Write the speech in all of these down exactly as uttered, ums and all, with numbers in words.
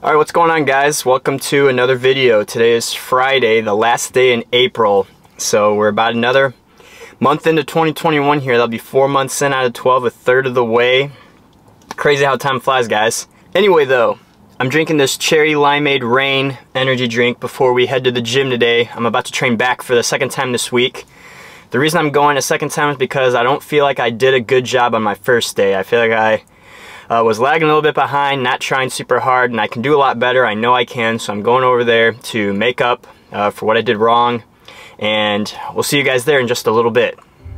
Alright, what's going on, guys? Welcome to another video. Today is Friday, the last day in April. So we're about another month into twenty twenty-one here. That'll be four months in out of twelve, a third of the way. Crazy how time flies, guys. Anyway though, I'm drinking this cherry limeade rain energy drink before we head to the gym today. I'm about to train back for the second time this week. The reason I'm going a second time is because I don't feel like I did a good job on my first day. I feel like I Uh, was lagging a little bit behind, not trying super hard, and I can do a lot better. I know I can, so I'm going over there to make up uh, for what I did wrong, and we'll see you guys there in just a little bit.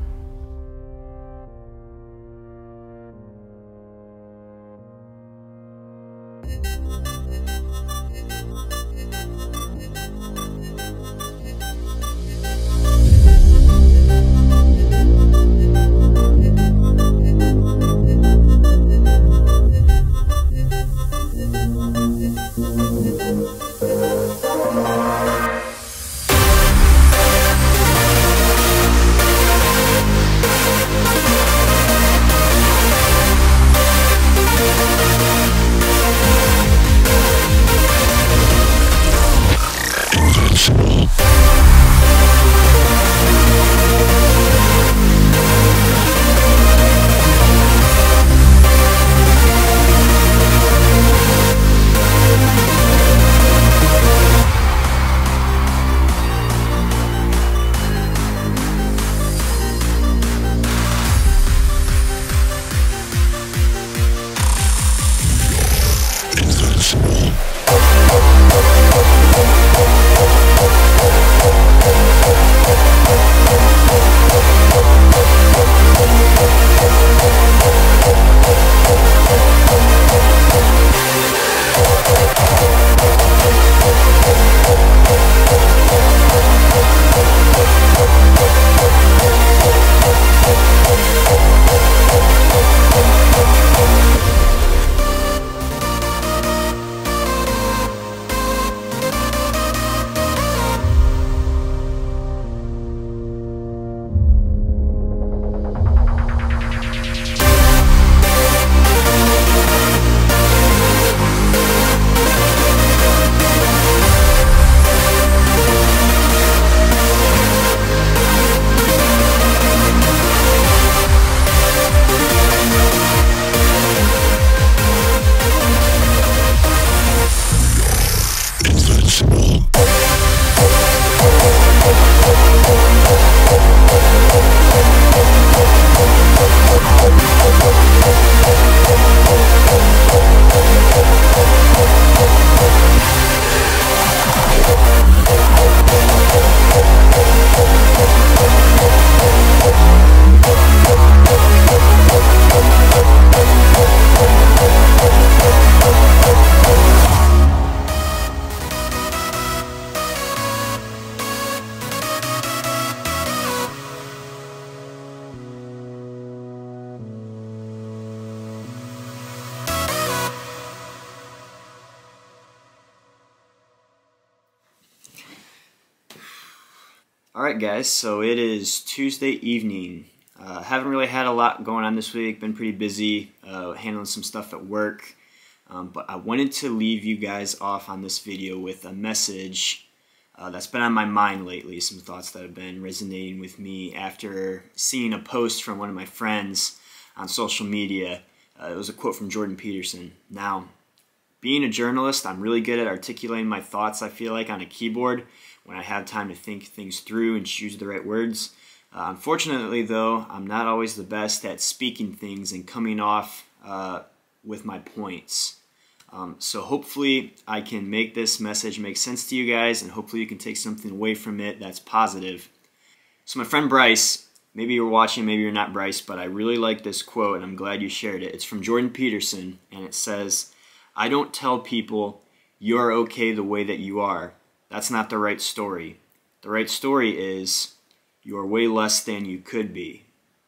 Alright guys, so it is Tuesday evening. Uh, haven't really had a lot going on this week, been pretty busy uh, handling some stuff at work, um, but I wanted to leave you guys off on this video with a message uh, that's been on my mind lately, some thoughts that have been resonating with me after seeing a post from one of my friends on social media. Uh, it was a quote from Jordan Peterson. Now, being a journalist, I'm really good at articulating my thoughts, I feel like, on a keyboard when I have time to think things through and choose the right words. Uh, unfortunately, though, I'm not always the best at speaking things and coming off uh, with my points. Um, so hopefully I can make this message make sense to you guys, and hopefully you can take something away from it that's positive. So my friend Bryce, maybe you're watching, maybe you're not, Bryce, but I really like this quote and I'm glad you shared it. It's from Jordan Peterson, and it says, "I don't tell people you're okay the way that you are. That's not the right story. The right story is you are way less than you could be."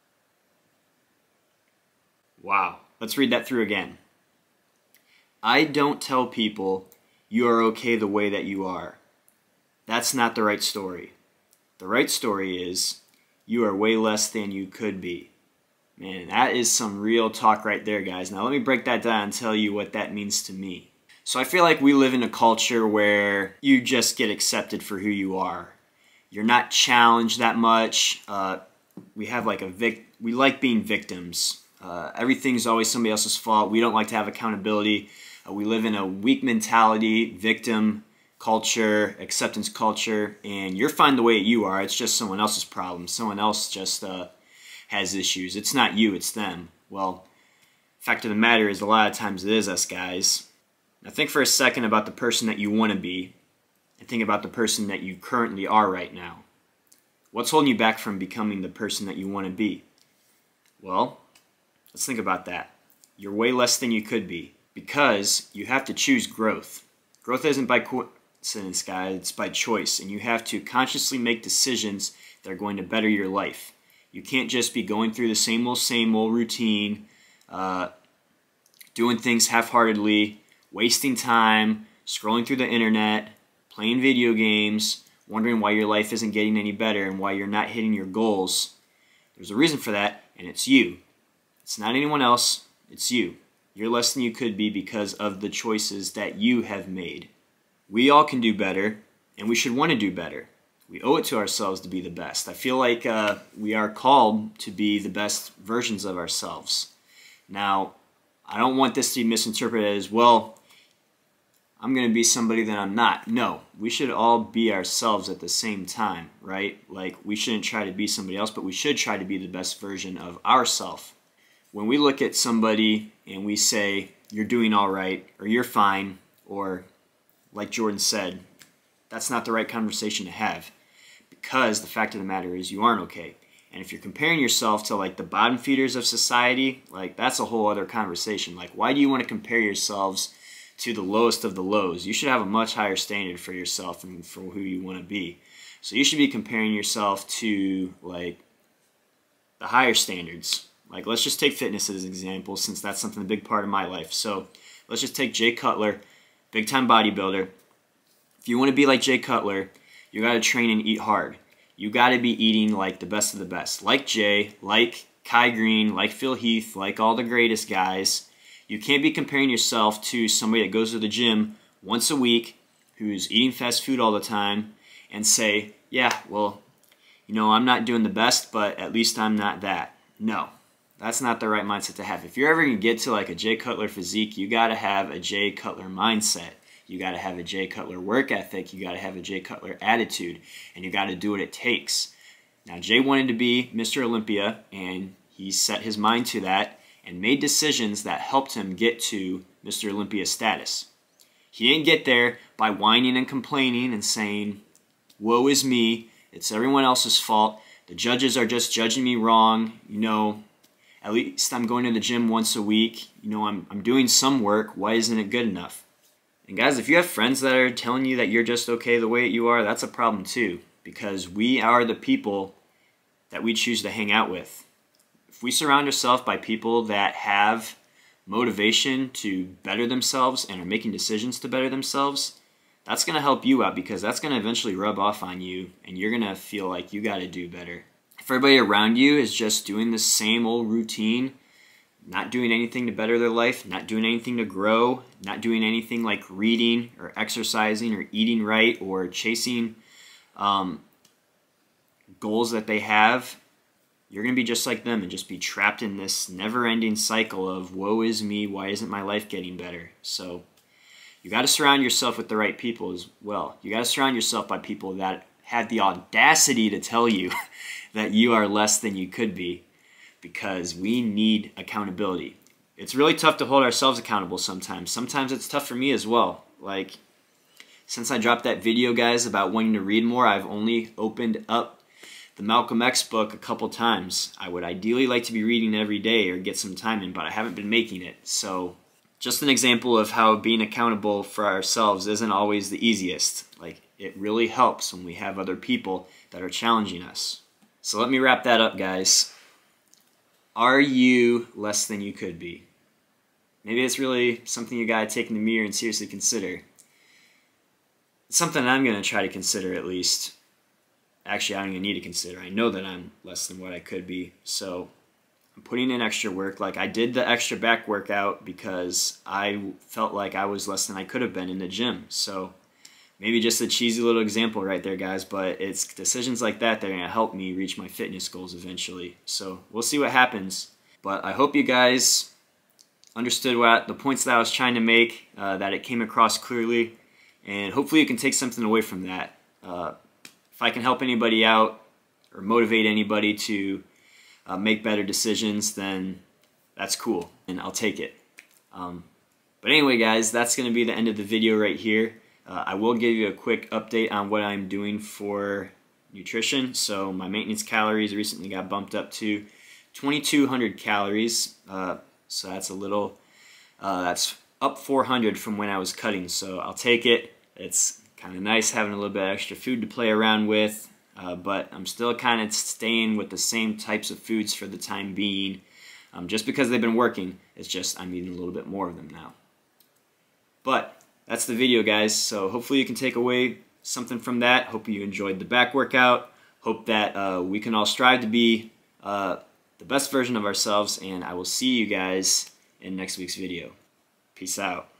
Wow. Let's read that through again. I don't tell people you are okay the way that you are. That's not the right story. The right story is you are way less than you could be. Man, that is some real talk right there, guys. Now let me break that down and tell you what that means to me. So I feel like we live in a culture where you just get accepted for who you are. You're not challenged that much. Uh, we have like a vic. We like being victims. Uh, everything's always somebody else's fault. We don't like to have accountability. Uh, we live in a weak mentality, victim culture, acceptance culture, and you're fine the way you are. It's just someone else's problem. Someone else just uh, has issues. It's not you, it's them. Well, fact of the matter is a lot of times it is us guys. Now think for a second about the person that you want to be, and think about the person that you currently are right now. What's holding you back from becoming the person that you want to be? Well, let's think about that. You're way less than you could be because you have to choose growth. Growth isn't by coincidence, guys. It's by choice, and you have to consciously make decisions that are going to better your life. You can't just be going through the same old, same old routine, uh, doing things half-heartedly, wasting time, scrolling through the internet, playing video games, wondering why your life isn't getting any better and why you're not hitting your goals. There's a reason for that, and it's you. It's not anyone else, it's you. You're less than you could be because of the choices that you have made. We all can do better, and we should want to do better. We owe it to ourselves to be the best. I feel like uh, we are called to be the best versions of ourselves. Now, I don't want this to be misinterpreted as, well, I'm going to be somebody that I'm not. No, we should all be ourselves at the same time, right? Like, we shouldn't try to be somebody else, but we should try to be the best version of ourselves. When we look at somebody and we say, you're doing all right, or you're fine, or like Jordan said, that's not the right conversation to have, because the fact of the matter is you aren't okay. And if you're comparing yourself to like the bottom feeders of society, like that's a whole other conversation. Like, why do you want to compare yourselves to the lowest of the lows? You should have a much higher standard for yourself and for who you want to be. So you should be comparing yourself to like the higher standards. Like, let's just take fitness as an example, since that's something a big part of my life. So let's just take Jay Cutler, big time bodybuilder. If you want to be like Jay Cutler, you got to train and eat hard. You got to be eating like the best of the best, like Jay, like Kai Green, like Phil Heath, like all the greatest guys. You can't be comparing yourself to somebody that goes to the gym once a week, who's eating fast food all the time, and say, yeah, well, you know, I'm not doing the best, but at least I'm not that. No, that's not the right mindset to have. If you're ever going to get to like a Jay Cutler physique, you got to have a Jay Cutler mindset. You got to have a Jay Cutler work ethic. You got to have a Jay Cutler attitude, and you got to do what it takes. Now, Jay wanted to be Mister Olympia, and he set his mind to that and made decisions that helped him get to Mister Olympia status. He didn't get there by whining and complaining and saying, woe is me, it's everyone else's fault, the judges are just judging me wrong, you know, at least I'm going to the gym once a week, you know, I'm, I'm doing some work, why isn't it good enough? And guys, if you have friends that are telling you that you're just okay the way you are, that's a problem too, because we are the people that we choose to hang out with. If we surround ourselves by people that have motivation to better themselves and are making decisions to better themselves, that's going to help you out, because that's going to eventually rub off on you and you're going to feel like you got to do better. If everybody around you is just doing the same old routine, not doing anything to better their life, not doing anything to grow, not doing anything like reading or exercising or eating right or chasing um, goals that they have, you're going to be just like them and just be trapped in this never-ending cycle of woe is me, why isn't my life getting better? So you got to surround yourself with the right people as well. You got to surround yourself by people that have the audacity to tell you that you are less than you could be, because we need accountability. It's really tough to hold ourselves accountable sometimes. Sometimes it's tough for me as well. Like, since I dropped that video, guys, about wanting to read more, I've only opened up the Malcolm X book a couple times. I would ideally like to be reading every day or get some time in, but I haven't been making it. So just an example of how being accountable for ourselves isn't always the easiest. Like, it really helps when we have other people that are challenging us. So let me wrap that up, guys. Are you less than you could be? Maybe it's really something you gotta take in the mirror and seriously consider. It's something I'm gonna try to consider, at least. Actually, I don't even need to consider. I know that I'm less than what I could be, so I'm putting in extra work. Like, I did the extra back workout because I felt like I was less than I could have been in the gym. So maybe just a cheesy little example right there, guys, but it's decisions like that that are going to help me reach my fitness goals eventually. So we'll see what happens. But I hope you guys understood what the points that I was trying to make, uh, that it came across clearly, and hopefully you can take something away from that. Uh, if I can help anybody out or motivate anybody to uh, make better decisions, then that's cool, and I'll take it. Um, but anyway, guys, that's going to be the end of the video right here. Uh, I will give you a quick update on what I'm doing for nutrition. So my maintenance calories recently got bumped up to twenty-two hundred calories. Uh, so that's a little, uh, that's up four hundred from when I was cutting. So I'll take it. It's kind of nice having a little bit of extra food to play around with. Uh, but I'm still kind of staying with the same types of foods for the time being. Um, just because they've been working, it's just I'm eating a little bit more of them now. But that's the video, guys. So hopefully you can take away something from that. Hope you enjoyed the back workout. Hope that uh, we can all strive to be uh, the best version of ourselves. And I will see you guys in next week's video. Peace out.